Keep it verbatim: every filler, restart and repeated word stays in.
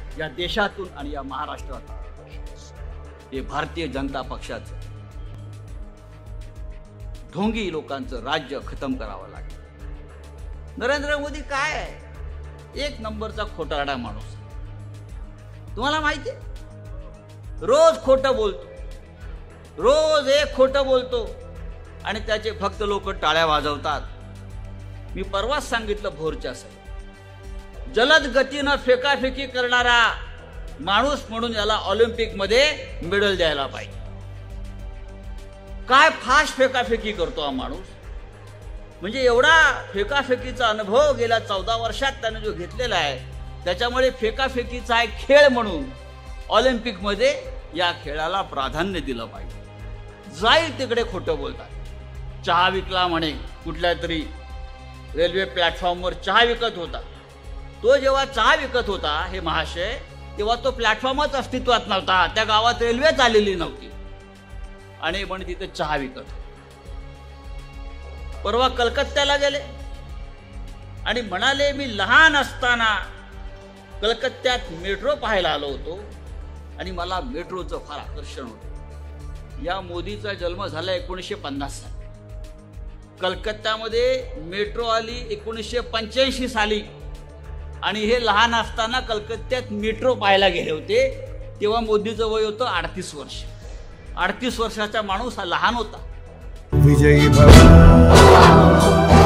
या देशातून आणि या महाराष्ट्रात हे भारतीय जनता पक्षाचं ढोंगी लोकांचं राज्य खतम करावं लागेल। नरेंद्र मोदी काय आहे, एक नंबरचा खोटारडा माणूस। तुम्हाला माहिती आहे, रोज खोटं बोलतो, रोज एक खोटं बोलतो आणि त्याचे फक्त लोक टाळ्या वाजवतात। मी परवाच सांगितलं भोरच्या सर, जलद गतीनं फेकाफेकी करणारा माणूस म्हणून याला ऑलिम्पिक मध्ये मेडल द्यायला पाहिजे। काय फास्ट फेकाफेकी करतो हा माणूस, म्हणजे एवढा फेकाफेकीचा अनुभव गेल्या चौदा वर्षात त्याने जो घेतलेला आहे, त्याच्यामुळे फेकाफेकीचा एक खेळ म्हणून ऑलिम्पिक मध्ये या खेळाला प्राधान्य दिलं पाहिजे। जाईल तिकडे खोटं बोलतात। चहा विकला म्हणे, कुठल्या तरी रेल्वे प्लॅटफॉर्मवर चहा विकत होता। तो जेव्हा चहा विकत होता हे महाशय, तेव्हा तो प्लॅटफॉर्मच अस्तित्वात नव्हता, त्या गावात रेल्वेच आलेली नव्हती आणि म्हणे तिथे चहा विकत। परवा कलकत्त्याला गेले आणि म्हणाले, मी लहान असताना कलकत्त्यात मेट्रो पाहायला आलो होतो आणि मला मेट्रोचं फार आकर्षण होतं। या मोदीचा जन्म झाला एकोणीसशे पन्नास साली, कलकत्त्यामध्ये मेट्रो आली एकोणीसशे पंच्याऐंशी साली आणि हे लहान असताना कलकत्त्यात मेट्रो पाहायला गेले होते, तेव्हा मोदीचं वय होतं अडतीस वर्ष। अडतीस वर्षाचा माणूस हा लहान होता। विजयी भव।